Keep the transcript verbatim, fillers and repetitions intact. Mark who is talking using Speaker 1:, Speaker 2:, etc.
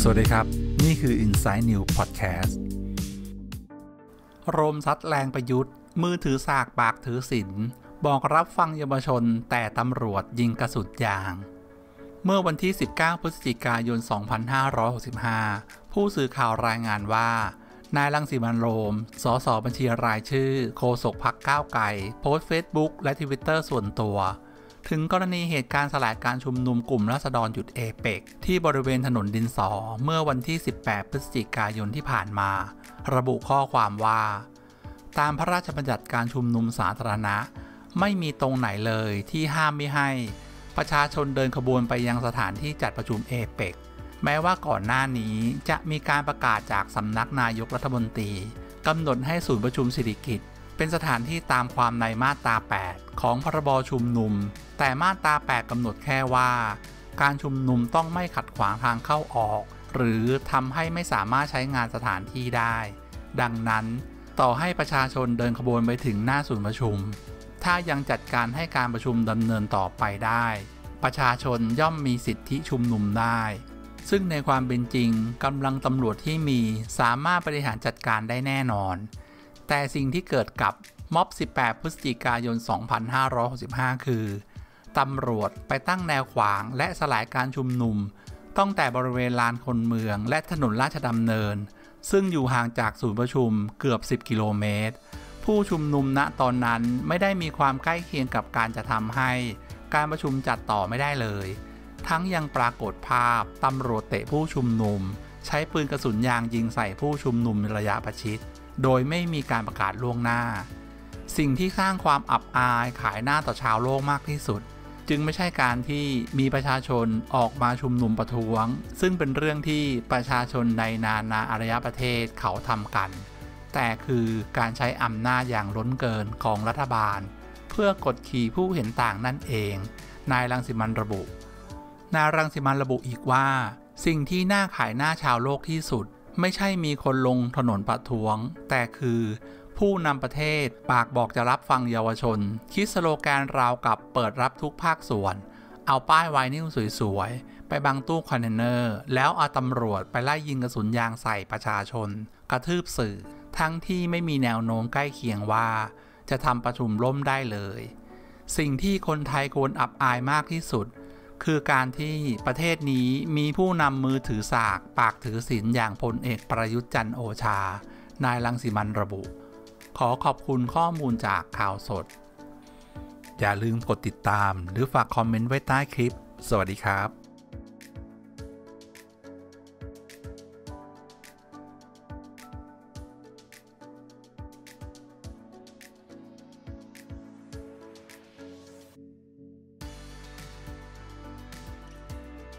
Speaker 1: วัสดีครับนี่คือ Inside News Podcast โรมซัดแรงประยุทธ์มือถือสากปากถือศีลบอกรับฟังเยาวชนแต่ตำรวจยิงกระสุนยางเมื่อวันที่สิบเก้าพฤศจิกายนสองพันห้าร้อยหกสิบห้าผู้สื่อข่าวรายงานว่านายรังสิมันต์โรมสสบัญชีรายชื่อโฆษกพรรคก้าวไกลโพสต์เฟซบุ๊กและทวิตเตอร์ส่วนตัวถึงกรณีเหตุการณ์สลายการชุมนุมกลุ่มราษฎรหยุดเอเปกที่บริเวณถนนดินสอเมื่อวันที่สิบแปดพฤศจิกายนที่ผ่านมาระบุข้อความว่าตามพระราชบัญญัติการชุมนุมสาธารณะไม่มีตรงไหนเลยที่ห้ามไม่ให้ประชาชนเดินขบวนไปยังสถานที่จัดประชุมเอเปกแม้ว่าก่อนหน้านี้จะมีการประกาศจากสำนักนายกรัฐมนตรีกำหนดให้ศูนย์ประชุมสิริกิติ์เป็นสถานที่ตามความในมาตราแปดของพรบชุมนุมแต่มาตราแปดกำหนดแค่ว่าการชุมนุมต้องไม่ขัดขวางทางเข้าออกหรือทำให้ไม่สามารถใช้งานสถานที่ได้ดังนั้นต่อให้ประชาชนเดินขบวนไปถึงหน้าศูนย์ประชุมถ้ายังจัดการให้การประชุมดำเนินต่อไปได้ประชาชนย่อมมีสิทธิชุมนุมได้ซึ่งในความเป็นจริงกำลังตำรวจที่มีสามารถบริหารจัดการได้แน่นอนแต่สิ่งที่เกิดกับม็อบสิบแปดพฤศจิกายนสองพันห้าร้อยหกสิบห้าคือตำรวจไปตั้งแนวขวางและสลายการชุมนุมตั้งแต่บริเวณลานคนเมืองและถนนราชดำเนินซึ่งอยู่ห่างจากศูนย์ประชุมเกือบสิบกิโลเมตรผู้ชุมนุมณตอนนั้นไม่ได้มีความใกล้เคียงกับการจะทำให้การประชุมจัดต่อไม่ได้เลยทั้งยังปรากฏภาพตำรวจเตะผู้ชุมนุมใช้ปืนกระสุนยางยิงใส่ผู้ชุมนุมในระยะประชิดโดยไม่มีการประกาศล่วงหน้าสิ่งที่สร้างความอับอายขายหน้าต่อชาวโลกมากที่สุดจึงไม่ใช่การที่มีประชาชนออกมาชุมนุมประท้วงซึ่งเป็นเรื่องที่ประชาชนในนานาอารยประเทศเขาทำกันแต่คือการใช้อำนาจอย่างล้นเกินของรัฐบาลเพื่อกดขี่ผู้เห็นต่างนั่นเองนายรังสิมันต์ระบุนายรังสิมันต์ระบุอีกว่าสิ่งที่น่าขายหน้าชาวโลกที่สุดไม่ใช่มีคนลงถนนประท้วงแต่คือผู้นำประเทศปากบอกจะรับฟังเยาวชนคิดสโลแกนราวกับเปิดรับทุกภาคส่วนเอาป้ายไวนิลสวยๆไปบังตู้คอนเทนเนอร์แล้วเอาตำรวจไปไล่ยิงกระสุนยางใส่ประชาชนกระทืบสื่อทั้งที่ไม่มีแนวโน้มใกล้เคียงว่าจะทำประชุมล่มได้เลยสิ่งที่คนไทยควรอับอายมากที่สุดคือการที่ประเทศนี้มีผู้นำมือถือสากปากถือศีลอย่างพลเอกประยุทธ์จันทร์โอชานายรังสิมันต์ระบุขอขอบคุณข้อมูลจากข่าวสดอย่าลืมกดติดตามหรือฝากคอมเมนต์ไว้ใต้คลิปสวัสดีครับ